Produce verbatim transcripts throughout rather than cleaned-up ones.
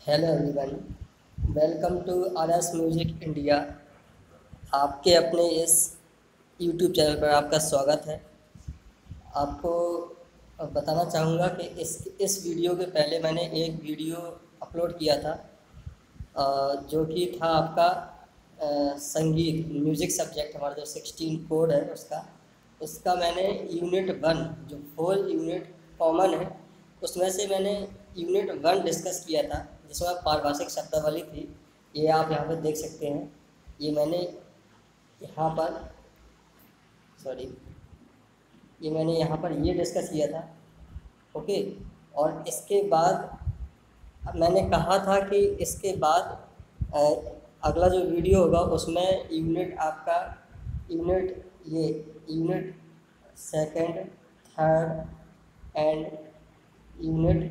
Hello everyone, welcome to R S music India. आपके अपने इस यूट्यूब चैनल पर आपका स्वागत है। आपको बताना चाहूँगा कि इस इस वीडियो के पहले मैंने एक वीडियो अपलोड किया था, अ, जो कि था आपका अ, संगीत म्यूज़िक सब्जेक्ट, हमारा जो सिक्सटीन कोड है उसका उसका मैंने यूनिट वन, जो फोर यूनिट कॉमन है, उसमें से मैंने यूनिट वन डिस्कस किया था, जिसमें पारिभाषिक शब्दावली थी। ये आप यहाँ पर देख सकते हैं। ये मैंने यहाँ पर सॉरी ये मैंने यहाँ पर ये डिस्कस किया था। ओके। और इसके बाद मैंने कहा था कि इसके बाद अ, अगला जो वीडियो होगा उसमें यूनिट आपका यूनिट ये unit second, third and unit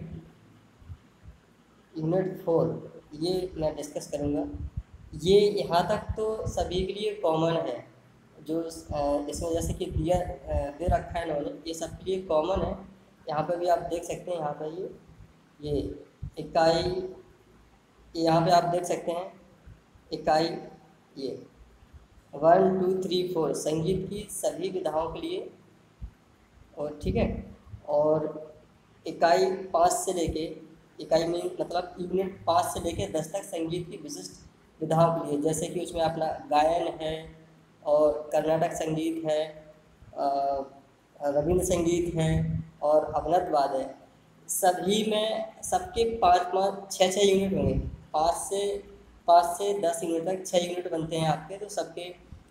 unit four ये मैं डिस्कस करूँगा। ये यहाँ तक तो सभी के लिए कॉमन है, जो अ, इसमें जैसे कि दिया अ, दे रखा है इन्होंने, ये सबके लिए कॉमन है। यहाँ पे भी आप देख सकते हैं, यहाँ पे ये ये इकाई, ये यहाँ पे आप देख सकते हैं इकाई ये वन टू थ्री फोर संगीत की सभी विधाओं के लिए। और ठीक है। और इकाई पाँच से लेके इकाई में मतलब यूनिट पाँच से लेके दस तक संगीत की विशिष्ट विधाओं के लिए, जैसे कि उसमें अपना गायन है और कर्नाटक संगीत है, अ, रविंद्र संगीत है और अवनत वाद है। सभी में सबके पाँच पाँच छः छः यूनिट होंगे। पाँच से पाँच से दस यूनिट तक छः यूनिट बनते हैं आपके। तो सबके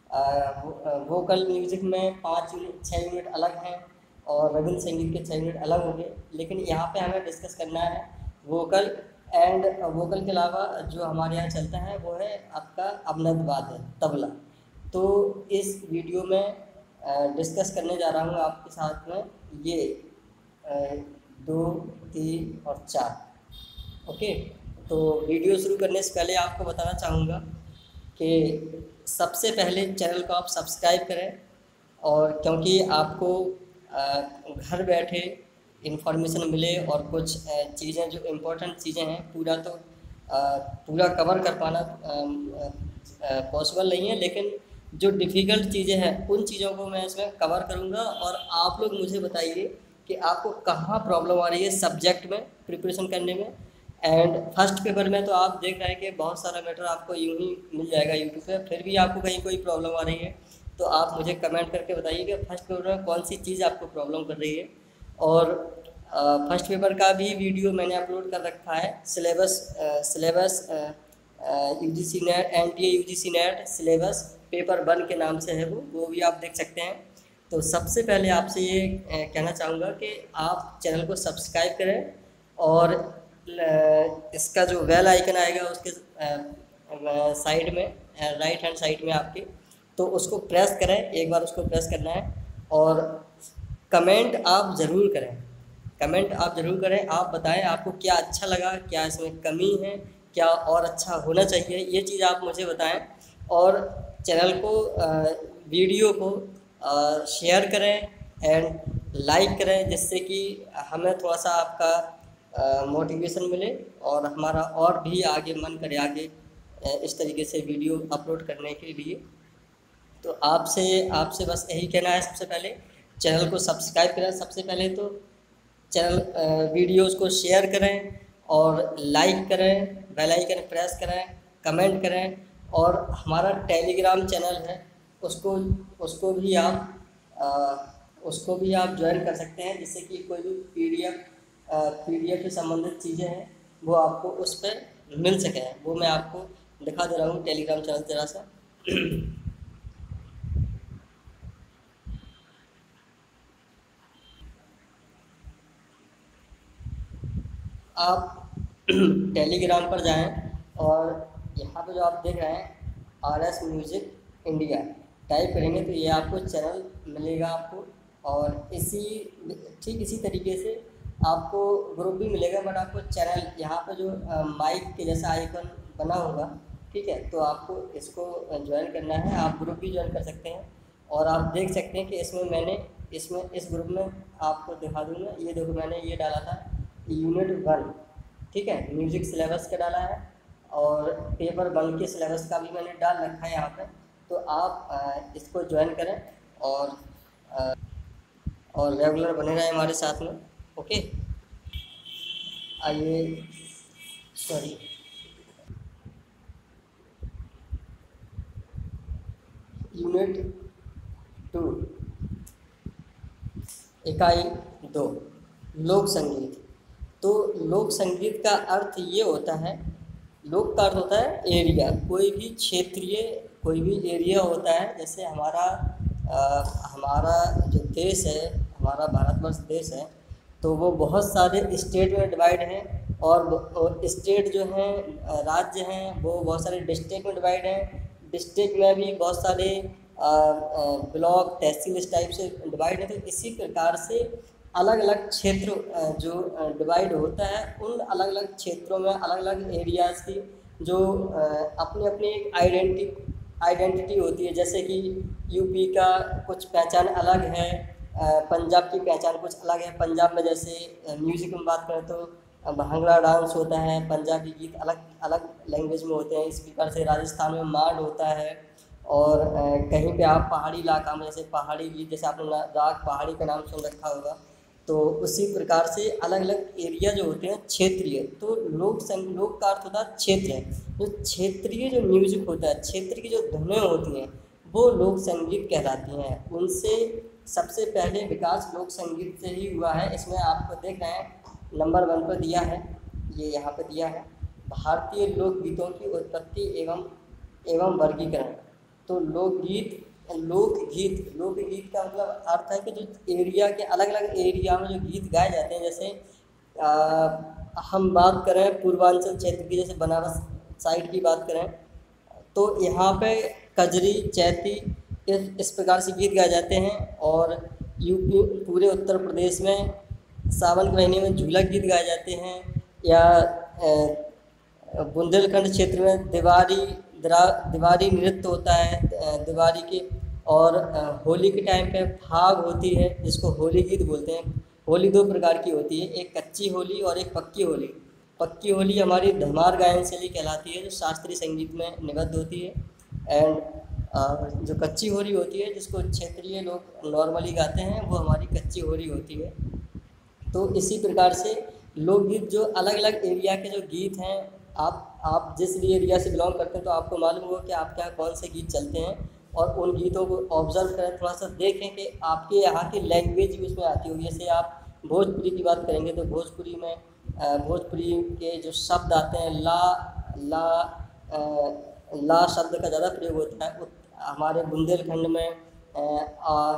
वोकल म्यूज़िक में पाँच यूनिट छः यूनिट अलग हैं और रविंद्र संगीत के छः यूनिट अलग होंगे। लेकिन यहाँ पे हमें डिस्कस करना है वोकल एंड वोकल के अलावा जो हमारे यहाँ चलता है वो है आपका अवनत वाद है, तबला। तो इस वीडियो में डिस्कस करने जा रहा हूँ आपके साथ में ये अ, दो, तीन और चार। ओके। तो वीडियो शुरू करने से पहले आपको बताना चाहूँगा कि सबसे पहले चैनल को आप सब्सक्राइब करें, और क्योंकि आपको अ, घर बैठे इन्फॉर्मेशन मिले और कुछ चीज़ें जो इम्पोर्टेंट चीज़ें हैं पूरा तो अ, पूरा कवर कर पाना पॉसिबल नहीं है, लेकिन जो डिफ़िकल्ट चीज़ें हैं उन चीज़ों को मैं इसमें कवर करूँगा। और आप लोग मुझे बताइए कि आपको कहाँ प्रॉब्लम आ रही है सब्जेक्ट में प्रिपरेशन करने में। एंड फर्स्ट पेपर में तो आप देख रहे हैं कि बहुत सारा मैटर आपको यूँ ही मिल जाएगा यूट्यूब पे, फिर भी आपको कहीं कोई प्रॉब्लम आ रही है तो आप मुझे कमेंट करके बताइए कि फर्स्ट पेपर में कौन सी चीज़ आपको प्रॉब्लम कर रही है। और फर्स्ट पेपर का भी वीडियो मैंने अपलोड कर रखा है। Syllabus syllabus U G C NET N T A U G C NET syllabus paper one के नाम से है, वो वो भी आप देख सकते हैं। तो सबसे पहले आपसे ये अ, कहना चाहूँगा कि आप चैनल को सब्सक्राइब करें और ल- इसका जो बेल आइकन आएगा उसके साइड में, राइट हैंड साइड में आपके, तो उसको प्रेस करें। एक बार उसको प्रेस करना है और कमेंट आप ज़रूर करें। कमेंट आप ज़रूर करें। आप बताएं आपको क्या अच्छा लगा, क्या इसमें कमी है, क्या और अच्छा होना चाहिए, ये चीज़ आप मुझे बताएं। और चैनल को अ, वीडियो को अ, शेयर करें एंड लाइक करें, जिससे कि हमें थोड़ा सा आपका मोटिवेशन मिले और हमारा और भी आगे मन करे आगे अ, इस तरीके से वीडियो अपलोड करने के लिए। तो आपसे आपसे बस यही कहना है, सबसे पहले चैनल को सब्सक्राइब करें। सबसे पहले तो चैनल वीडियोज़ को शेयर करें और लाइक करें, बेल आइकन प्रेस करें, कमेंट करें। और हमारा टेलीग्राम चैनल है, उसको उसको भी आप अ, उसको भी आप ज्वाइन कर सकते हैं, जिससे कि कोई भी P D F P D F से संबंधित चीज़ें हैं वो आपको उस पर मिल सकें। वो मैं आपको दिखा दे रहा हूँ टेलीग्राम चैनल जरा सा। आप टेलीग्राम पर जाएं और यहाँ पे जो आप देख रहे हैं R S music India type करेंगे तो ये आपको चैनल मिलेगा आपको। और इसी ठीक इसी तरीके से आपको ग्रुप भी मिलेगा, बट आपको चैनल यहाँ पे जो माइक के जैसा आइकन बना होगा, ठीक है, तो आपको इसको ज्वाइन करना है। आप ग्रुप भी ज्वाइन कर सकते हैं। और आप देख सकते हैं कि इसमें मैंने इसमें इस ग्रुप में आपको दिखा दूँगा, ये देखो मैंने ये डाला था यूनिट वन। ठीक है, म्यूज़िक सिलेबस का डाला है और पेपर वन के सिलेबस का भी मैंने डाल रखा है यहाँ पे। तो आप अ, इसको ज्वाइन करें और अ, और रेगुलर बने रहें हमारे साथ में। ओके, आइए, सॉरी, यूनिट टू, इकाई दो, लोक संगीत। तो लोक संगीत का अर्थ ये होता है, लोक का अर्थ होता है एरिया, कोई भी क्षेत्रीय कोई भी एरिया होता है। जैसे हमारा आ, हमारा जो देश है, हमारा भारतवर्ष देश है, तो वो बहुत सारे स्टेट में डिवाइड हैं और स्टेट जो हैं, राज्य हैं, वो बहुत सारे डिस्ट्रिक्ट में डिवाइड हैं। डिस्ट्रिक्ट में भी बहुत सारे ब्लॉक, तहसील, इस टाइप से डिवाइड है। तो इसी प्रकार से अलग अलग क्षेत्र जो डिवाइड होता है, उन अलग अलग क्षेत्रों में अलग अलग एरियाज़ की जो अपनी अपनी एक आइडेंटिटी आइडेंटिटी होती है। जैसे कि यूपी का कुछ पहचान अलग है, पंजाब की पहचान कुछ अलग है। पंजाब में जैसे म्यूज़िक में बात करें तो भांगड़ा डांस होता है, पंजाबी गीत अलग अलग लैंग्वेज में होते हैं। इस प्रकार से राजस्थान में मांड होता है। और कहीं पे आप पहाड़ी इलाका में, जैसे पहाड़ी गीत, जैसे आपने राग पहाड़ी का नाम सुन रखा होगा, तो उसी प्रकार से अलग अलग एरिया जो होते हैं क्षेत्रीय। तो लोक संग लोक का अर्थ होता है क्षेत्र। जो क्षेत्रीय जो म्यूजिक होता है, क्षेत्र की जो धुनें होती हैं, वो लोक संगीत कहलाती हैं। उनसे सबसे पहले विकास लोक संगीत से ही हुआ है। इसमें आपको देख रहे हैं नंबर वन पर दिया है, ये यहाँ पर दिया है, भारतीय लोकगीतों की उत्पत्ति एवं एवं वर्गीकरण। तो लोकगीत लोकगीत लोकगीत का मतलब अर्थ है कि जो एरिया के अलग अलग एरिया में जो गीत गाए जाते हैं। जैसे आ, हम बात करें पूर्वांचल क्षेत्र की, जैसे बनारस साइड की बात करें, तो यहाँ पे कजरी, चैती, इस इस प्रकार से गीत गाए जाते हैं। और यूपी, पूरे उत्तर प्रदेश में सावन के महीने में झूला गीत गाए जाते हैं। या बुंदेलखंड क्षेत्र में दिवाली दिवाली नृत्य होता है दिवाली के। और होली के टाइम पे फाग होती है, जिसको होली गीत बोलते हैं। होली दो प्रकार की होती है, एक कच्ची होली और एक पक्की होली। पक्की होली हमारी धमार गायन शैली कहलाती है, जो शास्त्रीय संगीत में निबद्ध होती है। एंड जो कच्ची होली होती है, जिसको क्षेत्रीय लोग नॉर्मली गाते हैं, वो हमारी कच्ची होली होती है। तो इसी प्रकार से लोकगीत जो अलग अलग एरिया के जो गीत हैं, आप आप जिस भी एरिया से बिलोंग करते हैं तो आपको मालूम होगा कि आपके यहाँ कौन से गीत चलते हैं। और उन गीतों को ऑब्जर्व करें, थोड़ा सा देखें कि आपके यहाँ की लैंग्वेज भी उसमें आती होगी। जैसे आप भोजपुरी की बात करेंगे तो भोजपुरी में भोजपुरी के जो शब्द आते हैं, ला ला ला शब्द का ज़्यादा प्रयोग होता है। हमारे बुंदेलखंड में आ,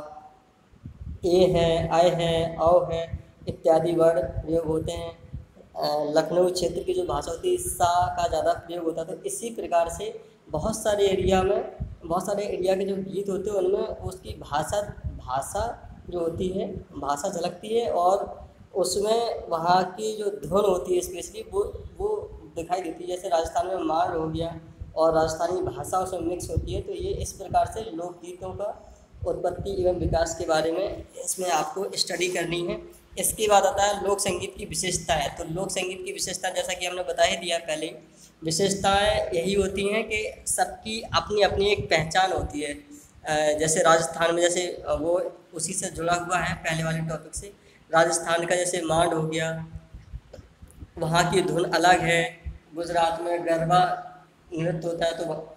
ए है, आय है, औ है इत्यादि वर्ड प्रयोग होते हैं। लखनऊ क्षेत्र की जो भाषा होती है, सा का ज़्यादा प्रयोग होता है। तो इसी प्रकार से बहुत सारे एरिया में बहुत सारे एरिया के जो गीत होते हैं, उनमें उसकी भाषा भाषा जो होती है, भाषा झलकती है। और उसमें वहाँ की जो धुन होती है स्पेशली, वो वो दिखाई देती है। जैसे राजस्थान में मांड हो गया और राजस्थानी भाषा उसमें मिक्स होती है। तो ये इस प्रकार से लोकगीतों का उत्पत्ति एवं विकास के बारे में इसमें आपको स्टडी करनी है। इसके बाद आता है लोक संगीत की विशेषता है। तो लोक संगीत की विशेषता, जैसा कि हमने बता ही दिया पहले, विशेषताएं यही होती हैं कि सबकी अपनी अपनी एक पहचान होती है। जैसे राजस्थान में, जैसे वो उसी से जुड़ा हुआ है पहले वाले टॉपिक से, राजस्थान का जैसे मांड हो गया, वहाँ की धुन अलग है। गुजरात में गरबा नृत्य होता है, तो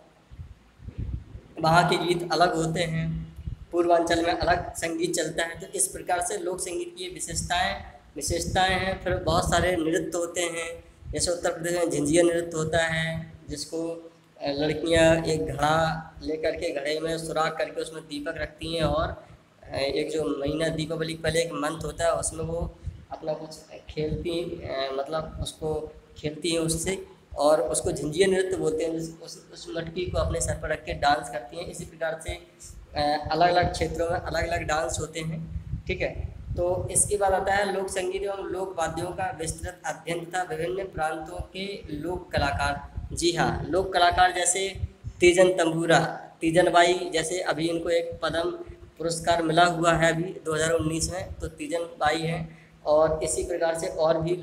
वहाँ के गीत अलग होते हैं। पूर्वांचल में अलग संगीत चलता है। तो इस प्रकार से लोक संगीत की विशेषताएं विशेषताएं हैं। फिर बहुत सारे नृत्य होते हैं। जैसे उत्तर प्रदेश में झिंझिया नृत्य होता है, जिसको लड़कियां एक घड़ा लेकर के, घड़े में सुराख करके उसमें दीपक रखती हैं। और एक जो महीना दीपावली के पहले एक मंथ होता है, उसमें वो अपना कुछ खेलती, मतलब उसको खेलती हैं उससे, और उसको झिंझिया नृत्य बोलते हैं। उस उस मटकी को अपने सर पर रख के डांस करती हैं। इसी प्रकार से अलग अलग क्षेत्रों में अलग अलग डांस होते हैं। ठीक है, तो इसके बाद आता है लोक संगीत एवं लोक वाद्यों का विस्तृत अध्ययन तथा विभिन्न प्रांतों के लोक कलाकार। जी हाँ, लोक कलाकार जैसे तीजन तंबूरा, तीजन बाई, जैसे अभी इनको एक पद्म पुरस्कार मिला हुआ है अभी दो हज़ार उन्नीस में, तो तीजन बाई हैं। और इसी प्रकार से और भी लोग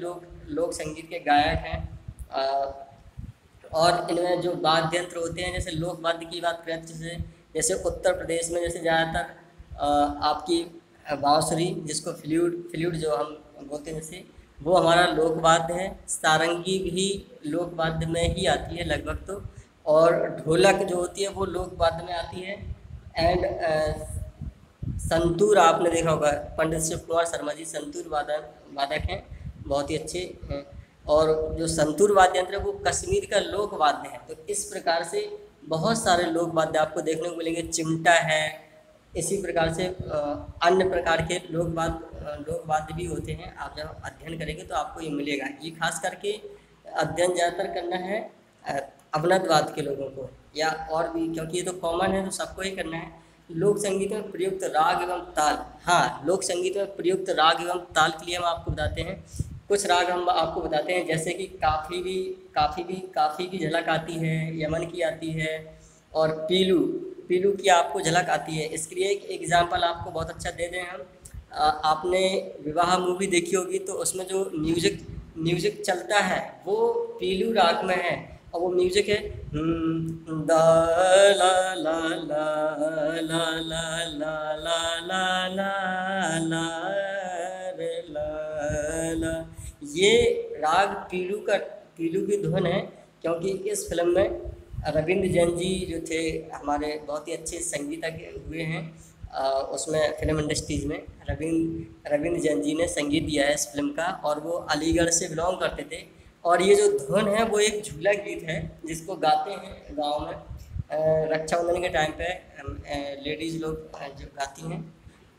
लोक संगीत के गायक हैं। आ, और इनमें जो वाद्य यंत्र होते हैं, जैसे लोक वाद्य की बात करें जैसे जैसे उत्तर प्रदेश में जैसे ज़्यादातर आपकी बांसुरी, जिसको फ्लूट फ्लूट जो हम बोलते हैं जैसे, वो हमारा लोक वाद्य है। सारंगी भी लोक वाद्य में ही आती है लगभग तो, और ढोलक जो होती है वो लोक वाद्य में आती है। एंड संतूर आपने देखा होगा, पंडित शिव कुमार शर्मा जी संतूर वादन वादक हैं, बहुत ही अच्छे हैं। और जो संतूर वाद्य यंत्र है वो कश्मीर का लोक वाद्य है। तो इस प्रकार से बहुत सारे लोक वाद्य आपको देखने को मिलेंगे। चिमटा है, इसी प्रकार से अन्य प्रकार के लोक वाद्य लोक वाद्य भी होते हैं। आप जब अध्ययन करेंगे तो आपको ये मिलेगा। ये खास करके अध्ययन ज़्यादातर करना है अवनतवाद के लोगों को, या और भी, क्योंकि ये तो कॉमन है तो सबको ही करना है। लोक संगीत में प्रयुक्त राग एवं ताल। हाँ, लोक संगीत में प्रयुक्त राग एवं ताल के लिए हम आपको बताते हैं कुछ राग। हम आपको बताते हैं जैसे कि काफ़ी भी काफ़ी भी काफ़ी की झलक आती है, यमन की आती है, और पीलू पीलू की आपको झलक आती है। इसके लिए एक एग्जाम्पल आपको बहुत अच्छा दे दें हम। आ, आपने विवाह मूवी देखी होगी तो उसमें जो म्यूज़िक म्यूज़िक चलता है वो पीलू राग में है, और वो म्यूज़िक है दा ला ला ला ला ला ला ला ला ला रे ला ला। ये राग पीलू का पीलू की धुन है, क्योंकि इस फिल्म में रविंद्र जैन जी जो थे हमारे बहुत ही अच्छे संगीतज्ञ हुए हैं। आ, उसमें फिल्म इंडस्ट्रीज में रविंद्र रविंद्र जैन जी ने संगीत दिया है इस फिल्म का, और वो अलीगढ़ से बिलोंग करते थे। और ये जो धुन है वो एक झूला गीत है जिसको गाते हैं गांव में रक्षाबंधन के टाइम पे लेडीज़ लोग जो गाती हैं,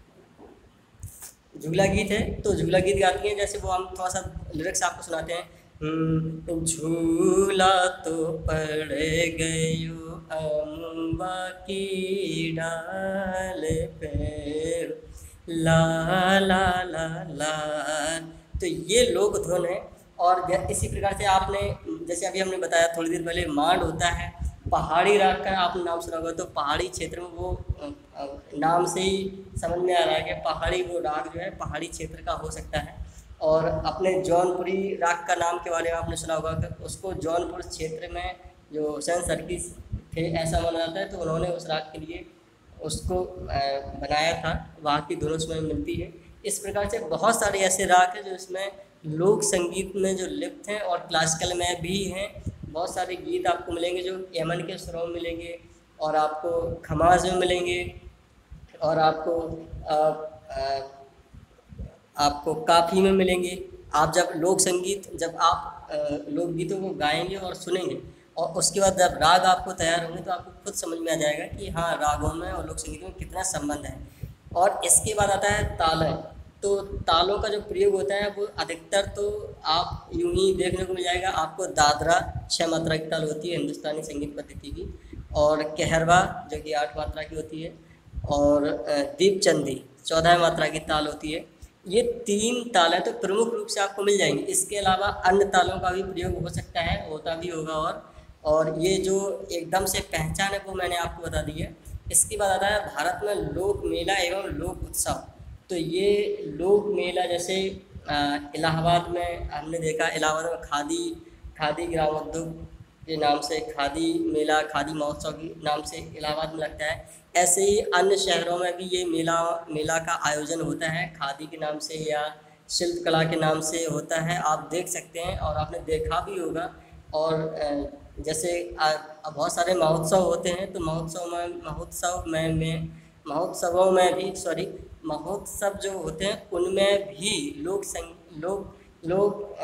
झूला गीत है। तो झूला गीत गाती हैं, जैसे वो हम थोड़ा सा लिरिक्स आपको सुनाते हैं। झूला तो पड़ गयो अम्बा की डाल पे ला ला ला ला। तो ये लोक धुन है। और इसी प्रकार से आपने जैसे अभी हमने बताया थोड़ी देर पहले मांड होता है, पहाड़ी राग का आपने नाम सुना होगा। तो पहाड़ी क्षेत्र में वो नाम से ही समझ में आ रहा है कि पहाड़ी वो राग जो है पहाड़ी क्षेत्र का हो सकता है। और अपने जौनपुरी राग का नाम के बारे में आपने सुना होगा कि उसको जौनपुर क्षेत्र में जो हुसैन सर्किस थे ऐसा माना जाता है, तो उन्होंने उस राग के लिए उसको बनाया था। वहाँ की दोनों उसमें मिलती है। इस प्रकार से बहुत सारे ऐसे राग हैं जो इसमें लोक संगीत में जो लिप्त हैं, और क्लासिकल में भी हैं। बहुत सारे गीत आपको मिलेंगे जो यमन के सुरों में मिलेंगे, और आपको खमाज में मिलेंगे, और आपको आ, आ, आपको काफ़ी में मिलेंगे। आप जब लोक संगीत जब आप लोकगीतों को गाएंगे और सुनेंगे, और उसके बाद जब राग आपको तैयार होंगे तो आपको खुद समझ में आ जाएगा कि हाँ, रागों में और लोक संगीत में कितना संबंध है। और इसके बाद आता है तालें। तो तालों का जो प्रयोग होता है वो अधिकतर तो आप यूं ही देखने को मिल जाएगा आपको। दादरा छः मात्रा की ताल होती है हिंदुस्तानी संगीत पद्धति की, और कहरवा जो कि आठ मात्रा की होती है, और दीपचंदी चौदह मात्रा की ताल होती है। ये तीन तालें तो प्रमुख रूप से आपको मिल जाएंगी। इसके अलावा अन्य तालों का भी प्रयोग हो सकता है, होता भी होगा। और और ये जो एकदम से पहचान है वो मैंने आपको बता दी है। इसके बाद आता है भारत में लोक मेला एवं लोक उत्सव। तो ये लोक मेला जैसे इलाहाबाद में हमने देखा, इलाहाबाद में खादी खादी ग्रामोद्योग के नाम से खादी मेला, खादी महोत्सव के नाम से इलाहाबाद में लगता है। ऐसे ही अन्य शहरों में भी ये मेला मेला का आयोजन होता है, खादी के नाम से या शिल्प कला के नाम से होता है। आप देख सकते हैं और आपने देखा भी होगा। और जैसे बहुत सारे महोत्सव होते हैं, तो महोत्सव में महोत्सव में में महोत्सवों में भी सॉरी महोत्सव जो होते हैं उनमें भी लोक संग लोक लोक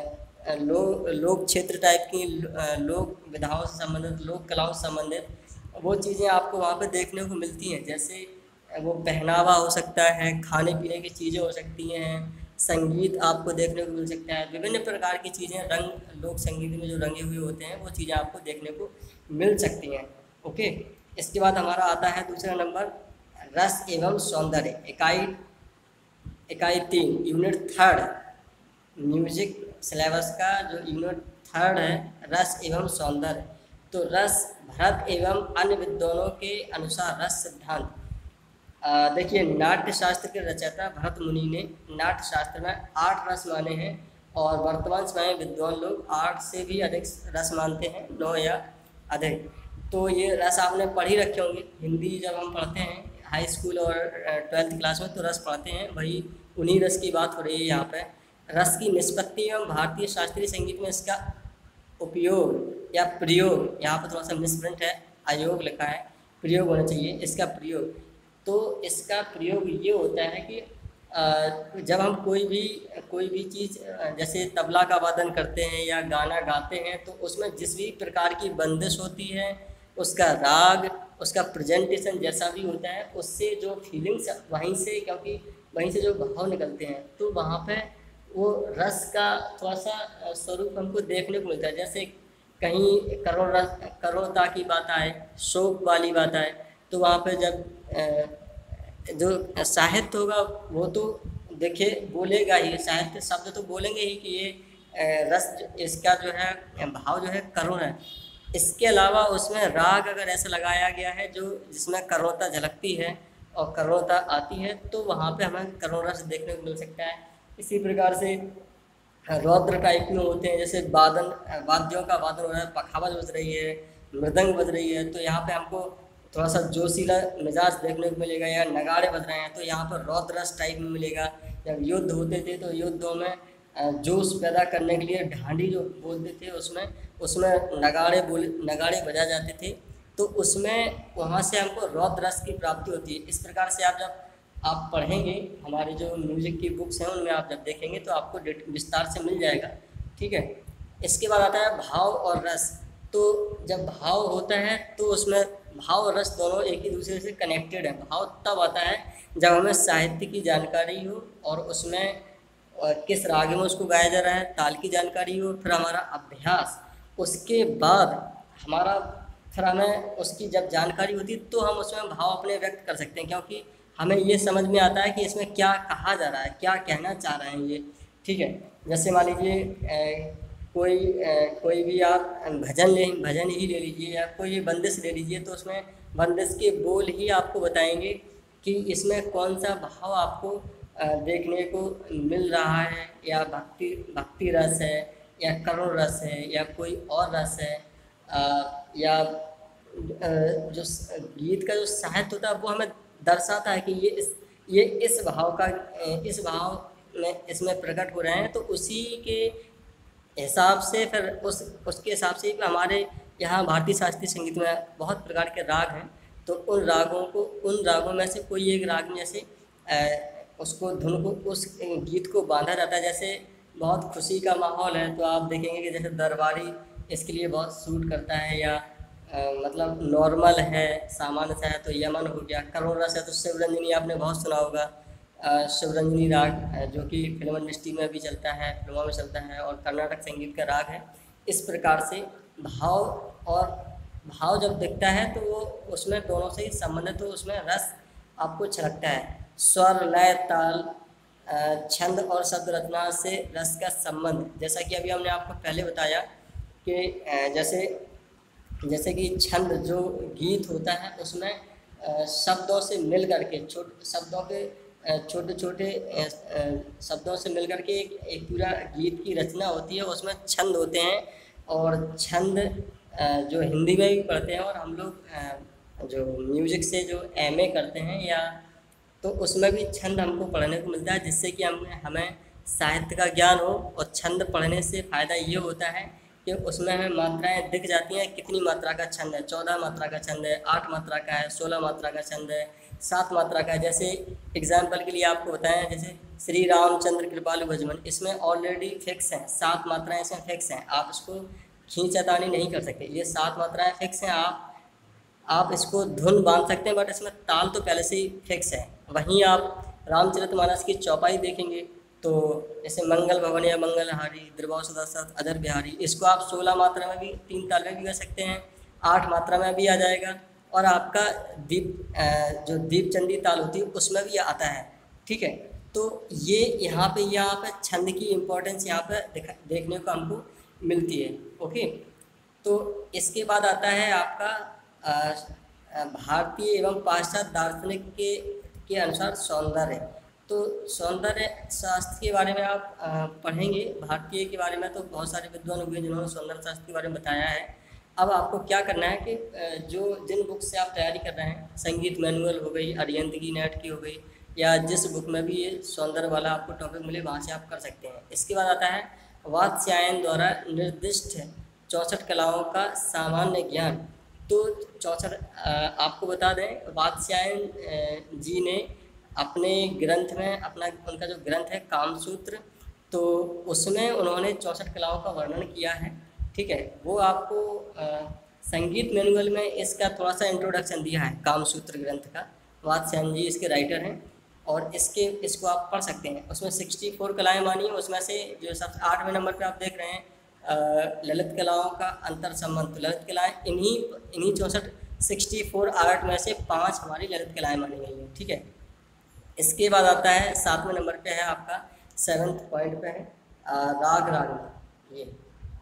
लोक लोक क्षेत्र टाइप की लोक विधाओं से संबंधित, लोक कलाओं से संबंधित वो चीज़ें आपको वहाँ पे देखने को मिलती हैं। जैसे वो पहनावा हो सकता है, खाने पीने की चीज़ें हो सकती हैं, संगीत आपको देखने को मिल सकता है, विभिन्न प्रकार की चीज़ें रंग लोक संगीत में जो रंगे हुए होते हैं वो चीज़ें आपको देखने को मिल सकती हैं। ओके, इसके बाद हमारा आता है दूसरा नंबर रस एवं सौंदर्य। इकाई इकाई तीन यूनिट थर्ड म्यूजिक सिलेबस का जो यूनिट थर्ड है रस एवं सौंदर्य। तो रस भरत एवं अन्य विद्वानों के अनुसार रस सिद्धांत। देखिए, नाट्य शास्त्र के रचयिता भरत मुनि ने नाट्य शास्त्र में आठ रस माने हैं, और वर्तमान समय में विद्वान लोग आठ से भी अधिक रस मानते हैं, नौ या अधिक। तो ये रस आपने पढ़ ही रखे होंगे, हिंदी जब हम पढ़ते हैं हाई स्कूल और ट्वेल्थ क्लास में तो रस पढ़ते हैं, वही उन्हीं रस की बात हो रही है यहाँ पे। रस की निष्पत्ति एवं भारतीय शास्त्रीय संगीत में इसका उपयोग या प्रयोग, यहाँ पर थोड़ा सा मिसप्रिंट है, अयोग लिखा है, प्रयोग होना चाहिए, इसका प्रयोग। तो इसका प्रयोग ये होता है कि जब हम कोई भी कोई भी चीज़ जैसे तबला का वादन करते हैं या गाना गाते हैं, तो उसमें जिस भी प्रकार की बंदिश होती है, उसका राग, उसका प्रेजेंटेशन जैसा भी होता है, उससे जो फीलिंग्स वहीं से, क्योंकि वहीं से जो भाव निकलते हैं, तो वहाँ पे वो रस का थोड़ा सा स्वरूप हमको देखने को मिलता है। जैसे कहीं करुण रस करुणता की बात आए, शोक वाली बात आए, तो वहाँ पे जब जो साहित्य होगा वो तो देखिए बोलेगा ही, साहित्य शब्द तो बोलेंगे ही कि ये रस, इसका जो है भाव जो है करुण है। इसके अलावा उसमें राग अगर ऐसा लगाया गया है जो जिसमें करुणता झलकती है और करुणता आती है, तो वहाँ पे हमें करुण रस देखने को मिल सकता है। इसी प्रकार से रौद्र टाइप में होते हैं, जैसे वादन वाद्यों का वादन हो रहा है, पखावज बज रही है, मृदंग बज रही है, तो यहाँ पे हमको थोड़ा सा जोशीला मिजाज देखने को मिलेगा, या नगाड़े बज रहे हैं तो यहाँ पर रौद्र रस टाइप में मिलेगा। जब युद्ध होते थे तो युद्धों में जोश पैदा करने के लिए ढांडी जो बोलते थे, उसमें उसमें नगाड़े बोल नगाड़े बजा जाते थे, तो उसमें वहाँ से हमको रौद्र रस की प्राप्ति होती है। इस प्रकार से आप जब आप पढ़ेंगे, हमारी जो म्यूज़िक की बुक्स हैं उनमें आप जब देखेंगे तो आपको विस्तार से मिल जाएगा, ठीक है। इसके बाद आता है भाव और रस। तो जब भाव होता है तो उसमें भाव और रस दोनों एक ही दूसरे से कनेक्टेड है। भाव तब आता है जब हमें साहित्य की जानकारी हो और उसमें किस राग में उसको गाया जा रहा है, ताल की जानकारी हो, फिर हमारा अभ्यास, उसके बाद हमारा फिर हमें उसकी जब जानकारी होती तो हम उसमें भाव अपने व्यक्त कर सकते हैं, क्योंकि हमें ये समझ में आता है कि इसमें क्या कहा जा रहा है, क्या कहना चाह रहे हैं ये, ठीक है। जैसे मान लीजिए कोई ए, कोई भी आप भजन ले भजन ही ले लीजिए या कोई बंदिश ले लीजिए, तो उसमें बंदिश के बोल ही आपको बताएंगे कि इसमें कौन सा भाव आपको देखने को मिल रहा है, या भक्ति भक्ति रस है, या करुण रस है, या कोई और रस है, आ, या आ, जो गीत का जो साहित्य होता है वो हमें दर्शाता है कि ये इस ये इस भाव का इस भाव में इसमें प्रकट हो रहे हैं। तो उसी के हिसाब से फिर उस उसके हिसाब से हमारे यहाँ भारतीय शास्त्रीय संगीत में बहुत प्रकार के राग हैं, तो उन रागों को उन रागों में से कोई एक राग में जैसे उसको धुन को उस गीत को बांधा जाता है। जैसे बहुत खुशी का माहौल है तो आप देखेंगे कि जैसे दरबारी इसके लिए बहुत सूट करता है, या आ, मतलब नॉर्मल है, सामान्य सा है तो यमन हो गया, करुण रस है तो शिवरंजनी आपने बहुत सुना होगा, शिवरंजनी राग जो कि फिल्म इंडस्ट्री में भी चलता है, फिल्मों में चलता है और कर्नाटक संगीत का राग है। इस प्रकार से भाव और भाव जब दिखता है तो वो उसमें दोनों से ही संबंधित, तो उसमें रस आपको छलकता है। स्वर, लय, ताल, छंद और शब्द रचना से रस का संबंध, जैसा कि अभी हमने आपको पहले बताया कि जैसे जैसे कि छंद जो गीत होता है उसमें शब्दों से मिल करके छोटे शब्दों के छोटे छोटे शब्दों से मिलकर के एक एक पूरा गीत की रचना होती है, उसमें छंद होते हैं। और छंद जो हिंदी में भी पढ़ते हैं और हम लोग जो म्यूज़िक से जो एम ए करते हैं या तो उसमें भी छंद हमको पढ़ने को मिलता है, जिससे कि हम हमें साहित्य का ज्ञान हो। और छंद पढ़ने से फ़ायदा ये होता है कि उसमें हमें मात्राएं दिख जाती हैं, कितनी मात्रा का छंद है, चौदह मात्रा का छंद है, आठ मात्रा का है, सोलह मात्रा का छंद है, सात मात्रा का है। जैसे एग्जाम्पल के लिए आपको बताएं, जैसे श्री रामचंद्र कृपालु भजमन, इसमें ऑलरेडी फिक्स हैं, सात मात्राएं इसमें फिक्स हैं, आप इसको खींचातानी नहीं कर सकते, ये सात मात्राएं फिक्स हैं। आप आप इसको धुन बांध सकते हैं, बट इसमें ताल तो पहले से ही फिक्स है। वहीं आप रामचरितमानस की चौपाई देखेंगे तो जैसे मंगल भवन या मंगलहारी, द्रवाव सदासत, अजर बिहारी, इसको आप सोलह मात्रा में भी तीन ताल में भी गा सकते हैं, आठ मात्रा में भी आ जाएगा, और आपका दीप जो दीपचंदी ताल होती है उसमें भी आता है, ठीक है। तो ये यहाँ पे यहाँ पे छंद की इम्पोर्टेंस यहाँ पे देखने को हमको मिलती है, ओके। तो इसके बाद आता है आपका भारतीय एवं पाश्चात्य दार्शनिक के के अनुसार सौंदर्य। तो तो सौंदर्य शास्त्र के बारे में आप अ, पढ़ेंगे, भारतीय के बारे में तो बहुत सारे विद्वान हुए जिन्होंने सौंदर्य शास्त्र के बारे में बताया है। अब आपको क्या करना है कि अ, जो जिन बुक से आप तैयारी कर रहे हैं, संगीत मैनुअल हो गई, अरिहंत की नेट की हो गई, या जिस बुक में भी ये सौंदर्य वाला आपको टॉपिक मिले वहाँ से आप कर सकते हैं। इसके बाद आता है वात्स्यायन द्वारा निर्दिष्ट चौसठ कलाओं का सामान्य ज्ञान। तो चौसठ आपको बता दें, वात्स्यायन अ, जी ने अपने ग्रंथ में, अपना उनका जो ग्रंथ है कामसूत्र, तो उसमें उन्होंने चौसठ कलाओं का वर्णन किया है। ठीक है, वो आपको अ, संगीत मैनुअल में इसका थोड़ा सा इंट्रोडक्शन दिया है कामसूत्र ग्रंथ का। वात्स्यायन जी इसके राइटर हैं और इसके इसको आप पढ़ सकते हैं। उसमें सिक्सटी फोर कलाएँ मानी हैं, उसमें से जो सबसे आठवें नंबर पे आप देख रहे हैं अ, ललित कलाओं का अंतर संबंध। ललित कलाएँ इन्हीं इन्हीं चौंसठ सिक्सटी फोर आर्ट में से पाँच हमारी ललित कलाएँ मानी गई हैं। ठीक है, इसके बाद आता है सातवें नंबर पे है आपका, सेवन्थ पॉइंट पे है अ, राग रागनी। ये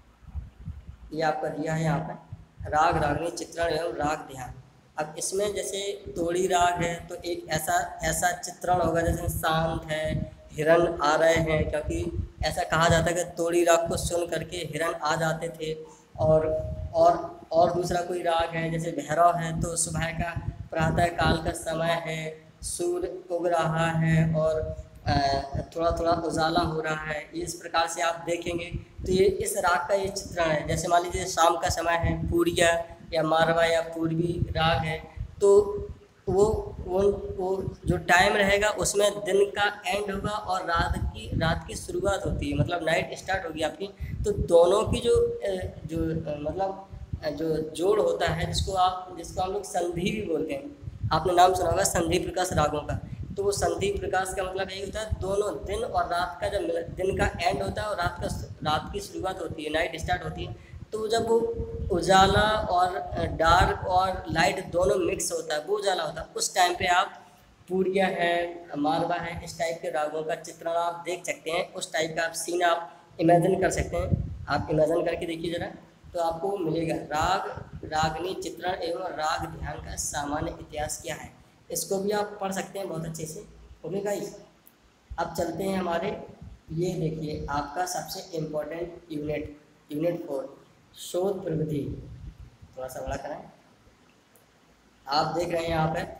ये आपका दिया है यहाँ पे, राग रागनी चित्रण एवं राग ध्यान। अब इसमें जैसे तोड़ी राग है तो एक ऐसा ऐसा चित्रण होगा जैसे शांत है, हिरण आ रहे हैं, क्योंकि ऐसा कहा जाता है कि तोड़ी राग को सुन करके हिरण आ जाते थे। और और और दूसरा कोई राग है जैसे भैरव है, तो सुबह का प्रातः काल का समय है, सूर्य उग रहा है और अ, थोड़ा थोड़ा उजाला हो रहा है। इस प्रकार से आप देखेंगे तो ये इस राग का ये चित्रण है। जैसे मान लीजिए शाम का समय है, पूरिया या मारवा या पूर्वी राग है, तो वो वो वो जो टाइम रहेगा उसमें दिन का एंड होगा और रात की रात की शुरुआत होती है, मतलब नाइट स्टार्ट होगी आपकी। तो दोनों की जो अ, जो अ, मतलब अ, जो जोड़ होता है, जिसको आप जिसको हम लोग संधि भी बोलते हैं, आपने नाम सुना होगा संधि प्रकाश रागों का। तो वो संधि प्रकाश का मतलब यही होता है, दोनों दिन और रात का जब मिल- दिन का एंड होता है और रात का रात की शुरुआत होती है, नाइट स्टार्ट होती है, तो जब वो उजाला और डार्क और लाइट दोनों मिक्स होता है, वो उजाला होता है, उस टाइम पे आप पूरिया है, मारवा है, इस टाइप के रागों का चित्रण आप देख सकते हैं। उस टाइप का आप सीन आप इमेजिन कर सकते हैं। आप इमेजिन करके देखिए ज़रा, तो आपको मिलेगा राग रागनी चित्रण एवं राग ध्यान का सामान्य इतिहास क्या है। इसको भी आप पढ़ सकते हैं बहुत अच्छे से। ओके गाइस, अब चलते हैं हमारे, ये देखिए आपका सबसे इम्पोर्टेंट यूनिट, यूनिट फोर, शोध प्रविधि। थोड़ा सा बड़ा कराएं, आप देख रहे हैं यहाँ पे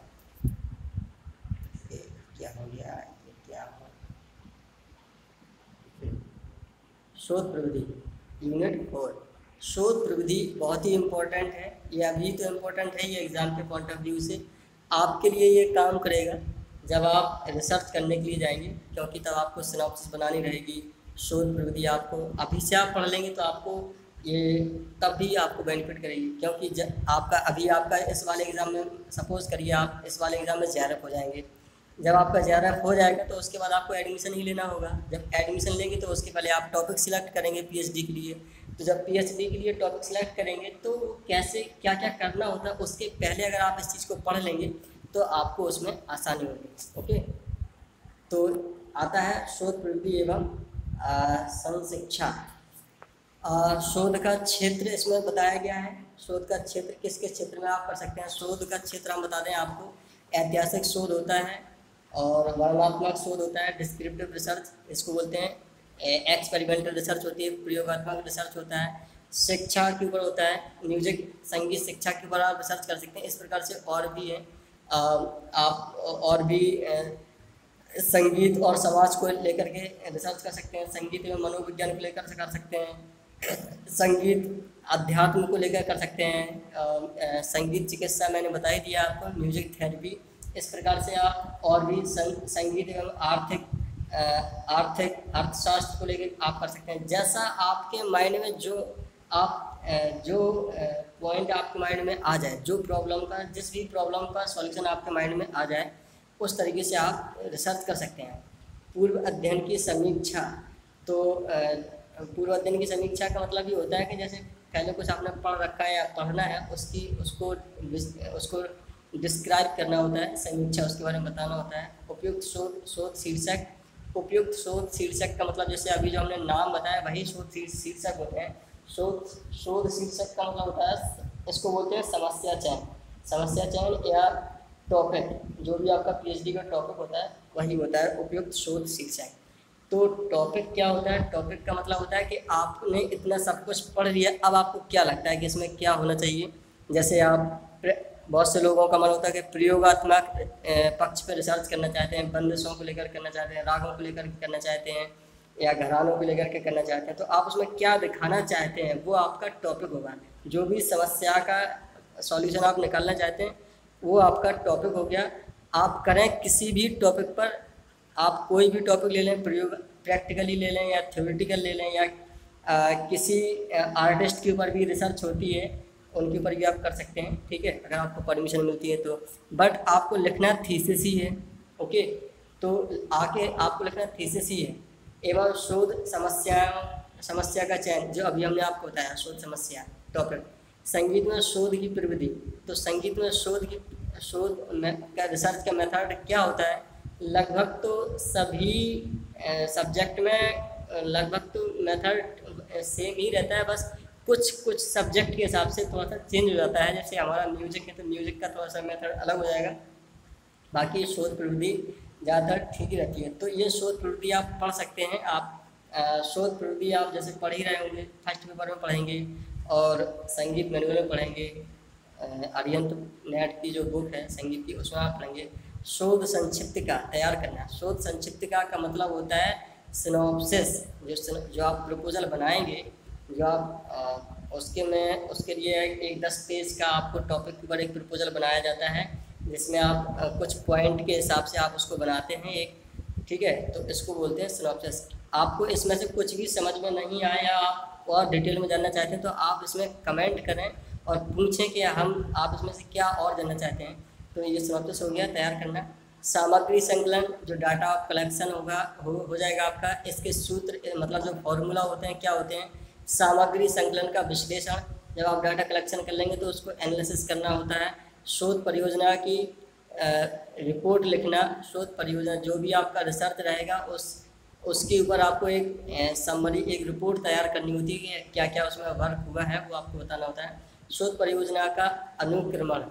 ये क्या हो गया, ये क्या हो, शोध प्रविधि यूनिट फोर। शोध प्रविधि बहुत ही इम्पोर्टेंट है, ये अभी तो इम्पोर्टेंट है, ये एग्ज़ाम के पॉइंट ऑफ व्यू से आपके लिए ये काम करेगा जब आप रिसर्च करने के लिए जाएंगे, क्योंकि तब आपको सिनॉप्सिस बनानी रहेगी। शोध प्रविधि आपको अभी से आप पढ़ लेंगे तो आपको ये तब भी आपको बेनिफिट करेगी, क्योंकि जब आपका अभी आपका इस वाले एग्ज़ाम में, सपोज़ करिए आप इस वाले एग्ज़ाम में जे आर एफ हो जाएंगे, जब आपका जे आर एफ हो जाएगा तो उसके बाद आपको एडमिशन ही लेना होगा। जब एडमिशन लेंगे तो उसके पहले आप टॉपिक सिलेक्ट करेंगे पी एच डी के लिए। तो जब पी एच डी के लिए टॉपिक सिलेक्ट करेंगे तो कैसे क्या क्या करना होता है, उसके पहले अगर आप इस चीज़ को पढ़ लेंगे तो आपको उसमें आसानी होगी। ओके, तो आता है शोध प्रवृत्ति एवं संशिक्षा। शोध का क्षेत्र इसमें बताया गया है। शोध का क्षेत्र किस किस क्षेत्र में आप कर सकते हैं। शोध का क्षेत्र हम बता दें आपको, ऐतिहासिक शोध होता है और वर्णनात्मक शोध होता है, डिस्क्रिप्टिव रिसर्च इसको बोलते हैं, एक्सपेरिमेंटल रिसर्च होती है, प्रयोगात्मक रिसर्च होता है, शिक्षा के ऊपर होता है, म्यूजिक संगीत शिक्षा के ऊपर आप रिसर्च कर सकते हैं। इस प्रकार से और भी है, आप और भी संगीत और समाज को लेकर के रिसर्च कर सकते हैं, संगीत एवं मनोविज्ञान को लेकर कर सकते हैं, संगीत अध्यात्म को लेकर कर सकते हैं, संगीत चिकित्सा मैंने बता ही दिया आपको, म्यूजिक थेरेपी। इस प्रकार से आप और भी संगीत एवं आर्थिक आर्थिक अर्थशास्त्र को लेकर आप कर सकते हैं। जैसा आपके माइंड में जो आप जो पॉइंट आपके माइंड में आ जाए, जो प्रॉब्लम का जिस भी प्रॉब्लम का सॉल्यूशन आपके माइंड में आ जाए, उस तरीके से आप रिसर्च कर सकते हैं। पूर्व अध्ययन की समीक्षा, तो पूर्व अध्ययन की समीक्षा का मतलब ये होता है कि जैसे पहले कुछ आपने पढ़ रखा है या पढ़ना है, उसकी उसको उसको डिस्क्राइब करना होता है, समीक्षा उसके बारे में बताना होता है। उपयुक्त शोध शोध शीर्षक, उपयुक्त शोध शीर्षक का मतलब जैसे अभी जो हमने नाम बताया वही शोध शीर्षक होते हैं। शोध शोध शीर्षक का मतलब होता है, इसको बोलते हैं समस्या चयन। समस्या चयन या टॉपिक, जो भी आपका पीएचडी का टॉपिक होता है वही होता है उपयुक्त शोध शीर्षक। तो टॉपिक क्या होता है? टॉपिक का मतलब होता है कि आपने इतना सब कुछ पढ़ लिया, अब आपको क्या लगता है कि इसमें क्या होना चाहिए। जैसे आप, बहुत से लोगों का मन होता है कि प्रयोगात्मक पक्ष पर रिसर्च करना चाहते हैं, बंदिशों को लेकर करना चाहते हैं, रागों को लेकर करना चाहते हैं, या घरानों को लेकर के करना चाहते हैं। तो आप उसमें क्या दिखाना चाहते हैं वो आपका टॉपिक होगा। जो भी समस्या का सॉल्यूशन आप निकालना चाहते हैं वो आपका टॉपिक हो गया। आप करें किसी भी टॉपिक पर, आप कोई भी टॉपिक ले लें, प्रयोग प्रैक्टिकली ले लें या थ्योरेटिकल ले लें, या आ, किसी आर्टिस्ट के ऊपर भी रिसर्च होती है उनके ऊपर भी आप कर सकते हैं, ठीक है, अगर आपको परमिशन मिलती है तो। बट आपको लिखना थीसिस ही है, ओके। तो आके आपको लिखना थीसिस ही है। एवं शोध समस्या समस्या का चयन, जो अभी हमने आपको बताया, शोध समस्या टॉपिक। संगीत में शोध की प्रविधि, तो संगीत में शोध की शोध में का रिसर्च का मेथड क्या होता है? लगभग तो सभी सब्जेक्ट में लगभग तो मेथड सेम ही रहता है, बस कुछ कुछ सब्जेक्ट के हिसाब से थोड़ा सा चेंज हो जाता है। जैसे हमारा म्यूजिक है तो म्यूजिक का थोड़ा सा मेथड अलग हो जाएगा, बाकी शोध प्रविधि ज़्यादातर ठीक ही रहती है। तो ये शोध प्रविधि आप पढ़ सकते हैं। आप शोध प्रविधि आप जैसे पढ़ ही रहे होंगे, फर्स्ट पेपर में पढ़ेंगे और संगीत मैनुअल में पढ़ेंगे, आर्यंत नेट की जो बुक है संगीत की उसमें आप पढ़ेंगे। शोध संक्षिप्तिका तैयार करना, शोध संक्षिप्तिका का मतलब होता है सिनॉप्सिस। जो जो आप प्रपोजल बनाएंगे, जो आप आ, उसके में उसके लिए एक दस पेज का आपको टॉपिक के ऊपर एक प्रपोजल बनाया जाता है, जिसमें आप आ, कुछ पॉइंट के हिसाब से आप उसको बनाते हैं एक, ठीक है। तो इसको बोलते हैं सिनॉप्सिस। आपको इसमें से कुछ भी समझ में नहीं आया, आप और डिटेल में जानना चाहते हैं तो आप इसमें कमेंट करें और पूछें कि हम आप इसमें से क्या और जानना चाहते हैं। तो ये सिनॉप्सिस हो गया तैयार करना। सामग्री संकलन, जो डाटा आप कलेक्शन होगा हो हो जाएगा आपका। इसके सूत्र मतलब जो फॉर्मूला होते हैं क्या होते हैं? सामग्री संकलन का विश्लेषण, जब आप डाटा कलेक्शन कर लेंगे तो उसको एनालिसिस करना होता है। शोध परियोजना की रिपोर्ट लिखना, शोध परियोजना जो भी आपका रिसर्च रहेगा उस उसके ऊपर आपको एक समरी एक रिपोर्ट तैयार करनी होती है कि क्या क्या उसमें वर्क हुआ है वो आपको बताना होता है। शोध परियोजना का अनुक्रमण,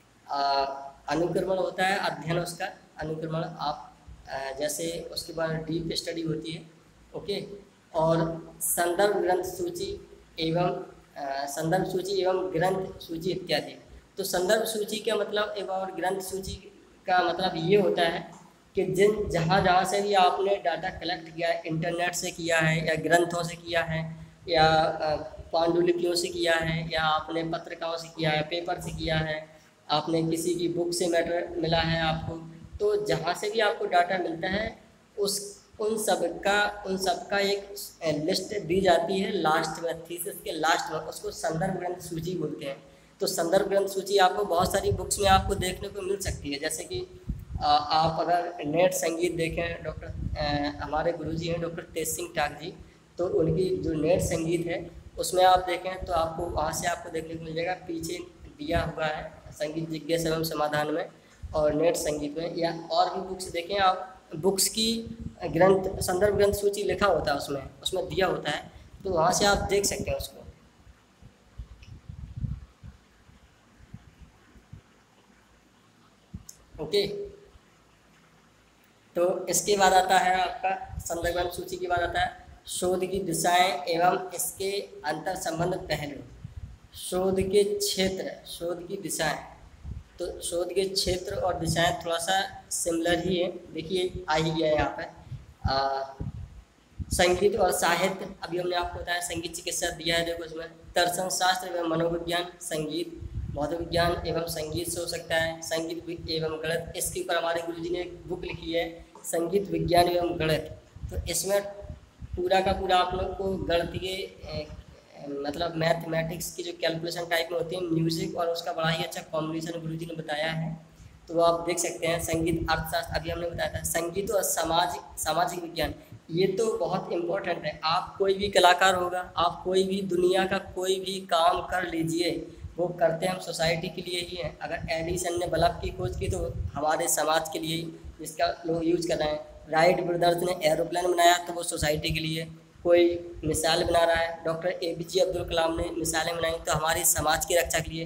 अनुक्रमण होता है अध्ययन, उसका अनुक्रमण आप आ, जैसे उसके बाद डीप स्टडी होती है, ओके। और संदर्भ ग्रंथ सूची एवं संदर्भ सूची एवं ग्रंथ सूची इत्यादि। तो संदर्भ सूची का मतलब एवं ग्रंथ सूची का मतलब ये होता है कि जिन जहाँ जहाँ से भी आपने डाटा कलेक्ट किया है, इंटरनेट से किया है या ग्रंथों से किया है या पांडुलिपियों से किया है या आपने पत्रिकाओं से किया है, पेपर से किया है, आपने किसी की बुक से मैटर मिला है आपको, तो जहाँ से भी आपको डाटा मिलता है उस उन सब का उन सब का एक लिस्ट दी जाती है लास्ट में, थीसिस के लास्ट में। उसको संदर्भ ग्रंथ सूची बोलते हैं। तो संदर्भ ग्रंथ सूची आपको बहुत सारी बुक्स में आपको देखने को मिल सकती है। जैसे कि आप अगर नेट संगीत देखें, डॉक्टर हमारे गुरुजी हैं डॉक्टर तेज सिंह टाक जी, तो उनकी जो नेट संगीत है उसमें आप देखें तो आपको वहाँ से आपको देखने को मिल जाएगा, पीछे दिया हुआ है संगीत जिज्ञासा एवं समाधान में और नेट संगीत में। या और भी बुक्स देखें आप, बुक्स की ग्रंथ संदर्भ ग्रंथ सूची लिखा होता है उसमें उसमें दिया होता है, तो वहाँ से आप देख सकते हैं उसको। ओके, तो इसके बाद आता है आपका संदर्भ ग्रंथ सूची के बाद आता है शोध की दिशाएं एवं इसके अंतर संबंध पहलू। शोध के क्षेत्र, शोध की दिशाएं, तो शोध के क्षेत्र और दिशाएं थोड़ा सा सिमिलर ही है। देखिए आ ही गया यहाँ पर संगीत और साहित्य, अभी हमने आपको बताया संगीत चिकित्सा दिया है, देखो इसमें दर्शन शास्त्र एवं मनोविज्ञान, संगीत भौतिक विज्ञान एवं संगीत से हो सकता है, संगीत एवं गणित। इसके ऊपर हमारे गुरुजी ने एक बुक लिखी है संगीत विज्ञान एवं गणित। तो इसमें पूरा का पूरा आप लोग को गणितीय मतलब मैथमेटिक्स की जो कैलकुलेशन टाइप में होती है, म्यूजिक और उसका बड़ा ही अच्छा कॉम्बिनेशन गुरुजी ने बताया है, तो वो आप देख सकते हैं। संगीत अर्थशास्त्र अभी हमने बताया था। संगीत और सामाजिक सामाजिक विज्ञान, ये तो बहुत इम्पोर्टेंट है। आप कोई भी कलाकार होगा, आप कोई भी दुनिया का कोई भी काम कर लीजिए, वो करते हम सोसाइटी के लिए ही हैं। अगर एडिसन ने बल्ब की खोज की तो हमारे समाज के लिए ही जिसका लोग यूज कर रहे हैं। राइट ब्रदर्स ने एरोप्लेन बनाया तो वो सोसाइटी के लिए। कोई मिसाइल बना रहा है, doctor A P J Abdul Kalam ने मिसाइलें बनाई तो हमारी समाज की रक्षा के लिए।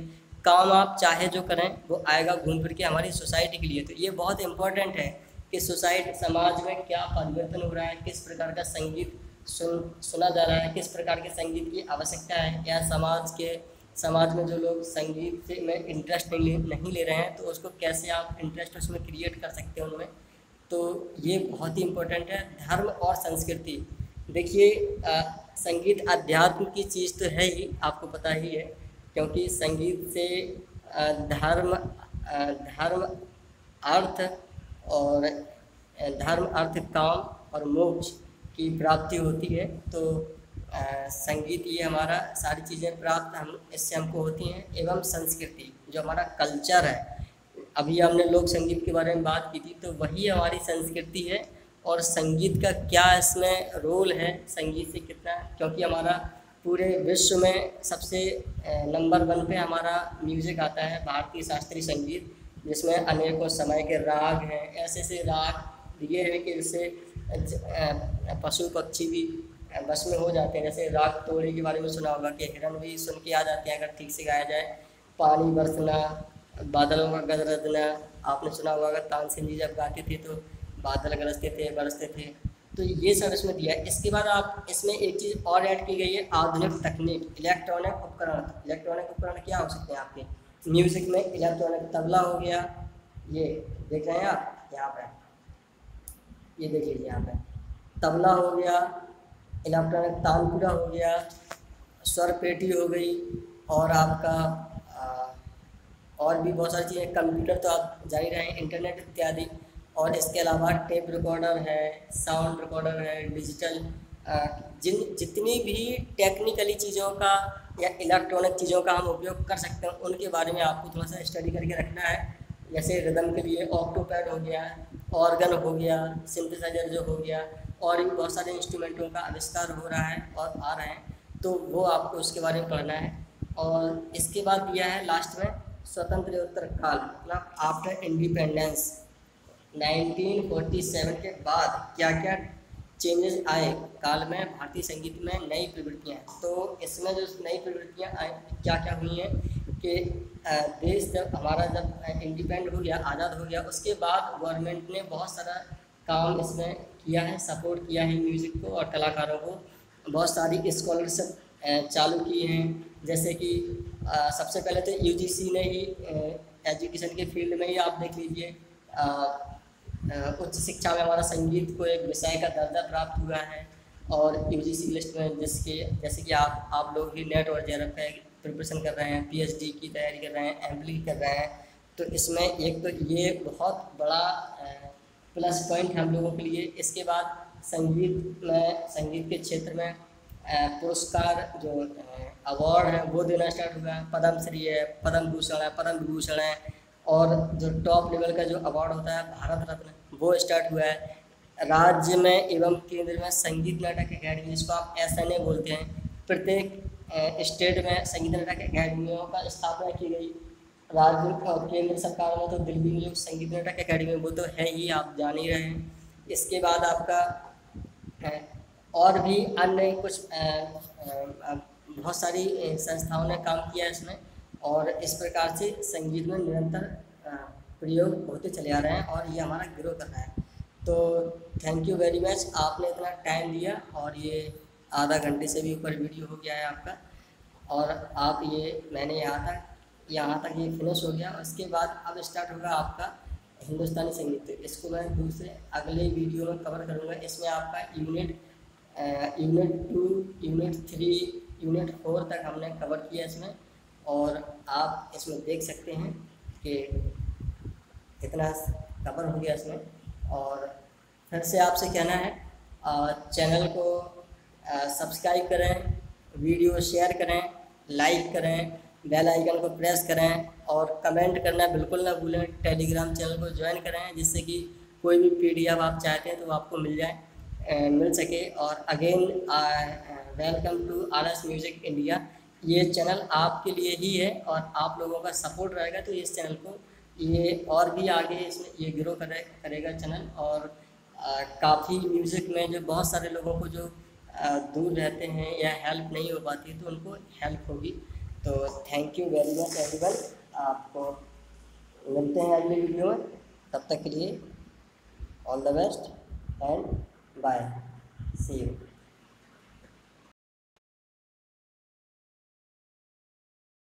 काम आप चाहे जो करें वो आएगा घूम फिर के हमारी सोसाइटी के लिए। तो ये बहुत इम्पोर्टेंट है कि सोसाइटी समाज में क्या परिवर्तन हो रहा है, किस प्रकार का संगीत सुन सुना जा रहा है, किस प्रकार के संगीत की आवश्यकता है, या समाज के समाज में जो लोग संगीत से में इंटरेस्ट नहीं नहीं ले रहे हैं तो उसको कैसे आप इंटरेस्ट उसमें क्रिएट कर सकते हैं उनमें। तो ये बहुत ही इम्पोर्टेंट है। धर्म और संस्कृति, देखिए संगीत अध्यात्म की चीज़ तो है ही, आपको पता ही है, क्योंकि संगीत से अ, धर्म अ, धर्म अर्थ और अ, धर्म अर्थ काम और मोक्ष की प्राप्ति होती है। तो अ, संगीत ये हमारा सारी चीज़ें प्राप्त हम इससे हमको होती हैं। एवं संस्कृति जो हमारा कल्चर है, अभी हमने लोक संगीत के बारे में बात की थी, तो वही हमारी संस्कृति है। और संगीत का क्या इसमें रोल है, संगीत से कितना, क्योंकि हमारा पूरे विश्व में सबसे नंबर वन पे हमारा म्यूज़िक आता है भारतीय शास्त्रीय संगीत, जिसमें अनेकों समय के राग हैं, ऐसे ऐसे राग दिए हैं कि इससे पशु पक्षी भी बस में हो जाते हैं। जैसे राग तोड़ी के बारे में सुना होगा कि हिरन भी सुन के आ जाते हैं अगर ठीक से गाया जाए। पानी बरसना, बादलों का गरजना, आपने सुना होगा अगर तानसेन जी जब गाते थे तो बादल गरजते थे, बरसते थे। तो ये सब इसमें दिया है। इसके बाद आप इसमें एक चीज़ और ऐड की गई है, आधुनिक तकनीक, इलेक्ट्रॉनिक उपकरण। इलेक्ट्रॉनिक उपकरण क्या हो सकते हैं आपके म्यूज़िक में? इलेक्ट्रॉनिक तबला हो गया, ये देख रहे हैं आप यहाँ पे, ये देख लीजिए यहाँ पे तबला हो गया, इलेक्ट्रॉनिक तानपुरा हो गया, स्वर पेटी हो गई, और आपका आ, और भी बहुत सारी चीज़ें, कंप्यूटर तो आप जान ही रहे हैं, इंटरनेट इत्यादि। और इसके अलावा टेप रिकॉर्डर है, साउंड रिकॉर्डर है, डिजिटल जिन जितनी भी टेक्निकली चीज़ों का या इलेक्ट्रॉनिक चीज़ों का हम उपयोग कर सकते हैं उनके बारे में आपको थोड़ा सा स्टडी करके रखना है। जैसे रिदम के लिए ऑक्टोपैड हो गया, ऑर्गन हो गया, सिंथेसाइजर जो हो गया, और भी बहुत सारे इंस्ट्रूमेंटों का आविष्कार हो रहा है और आ रहे हैं, तो वो आपको उसके बारे में पढ़ना है। और इसके बाद दिया है लास्ट में स्वतंत्रोत्तर काल, मतलब after independence nineteen forty seven के बाद क्या क्या चेंजेस आए काल में भारतीय संगीत में, नई प्रवृत्तियाँ। तो इसमें जो नई प्रवृत्तियाँ आई क्या क्या हुई हैं कि देश जब हमारा जब इंडिपेंडेंट हो गया, आज़ाद हो गया, उसके बाद गवर्नमेंट ने बहुत सारा काम इसमें किया है, सपोर्ट किया है म्यूज़िक को और कलाकारों को। बहुत सारी स्कॉलरशिप चालू की हैं, जैसे कि सबसे पहले तो यूजीसी ने ही एजुकेशन के फील्ड में ही आप देख लीजिए, उच्च शिक्षा में हमारा संगीत को एक विषय का दर्जा प्राप्त हुआ है। और यूजीसी लिस्ट में जिसके जैसे कि आप आप लोग भी नेट और जेआरएफ का प्रिपरेशन कर रहे हैं, पीएचडी की तैयारी कर रहे हैं, एमफिल कर रहे हैं, तो इसमें एक तो ये बहुत बड़ा प्लस पॉइंट हम लोगों के लिए। इसके बाद संगीत में संगीत के क्षेत्र में पुरस्कार जो अवार्ड है वो देना स्टार्ट हुआ है। पद्मश्री है, पद्म भूषण है, पद्म विभूषण है, और जो टॉप लेवल का जो अवार्ड होता है भारत रत्न वो स्टार्ट हुआ है। राज्य में एवं केंद्र में संगीत नाटक अकेडमी, जिसको आप एस एन ए बोलते हैं, प्रत्येक स्टेट में संगीत नाटक अकेडमियों का स्थापना की गई। राज्य और केंद्र सरकार में तो दिल्ली में जो संगीत नाटक अकेडमी वो तो है ही, आप जान ही रहे हैं। इसके बाद आपका और भी अन्य कुछ बहुत सारी संस्थाओं ने काम किया इसमें, और इस प्रकार से संगीत में निरंतर प्रयोग होते चले आ रहे हैं और ये हमारा ग्रो कर रहा है। तो थैंक यू वेरी मच, आपने इतना टाइम दिया, और ये आधा घंटे से भी ऊपर वीडियो हो गया है आपका, और आप ये मैंने यहाँ तक यहाँ तक ये फिनिश हो गया। उसके बाद अब स्टार्ट होगा आपका हिंदुस्तानी संगीत, इसको मैं दूसरे अगले वीडियो में कवर करूँगा। इसमें आपका unit unit two, unit three, unit four तक हमने कवर किया इसमें, और आप इसमें देख सकते हैं कि कितना कवर हो गया इसमें। और फिर से आपसे कहना है, चैनल को सब्सक्राइब करें, वीडियो शेयर करें, लाइक करें, बेल आइकन को प्रेस करें, और कमेंट करना बिल्कुल ना भूलें। टेलीग्राम चैनल को ज्वाइन करें, जिससे कि कोई भी पीडीएफ आप चाहते हैं तो आपको मिल जाए मिल सके। और again welcome to R S music India. ये चैनल आपके लिए ही है, और आप लोगों का सपोर्ट रहेगा तो इस चैनल को ये और भी आगे इसमें ये ग्रो करे करेगा चैनल। और काफ़ी म्यूज़िक में जो बहुत सारे लोगों को जो आ, दूर रहते हैं या हेल्प नहीं हो पाती तो उनको हेल्प होगी। तो thank you very much everyone, आपको मिलते हैं अगली वीडियो में, तब तक के लिए all the best and bye, see you.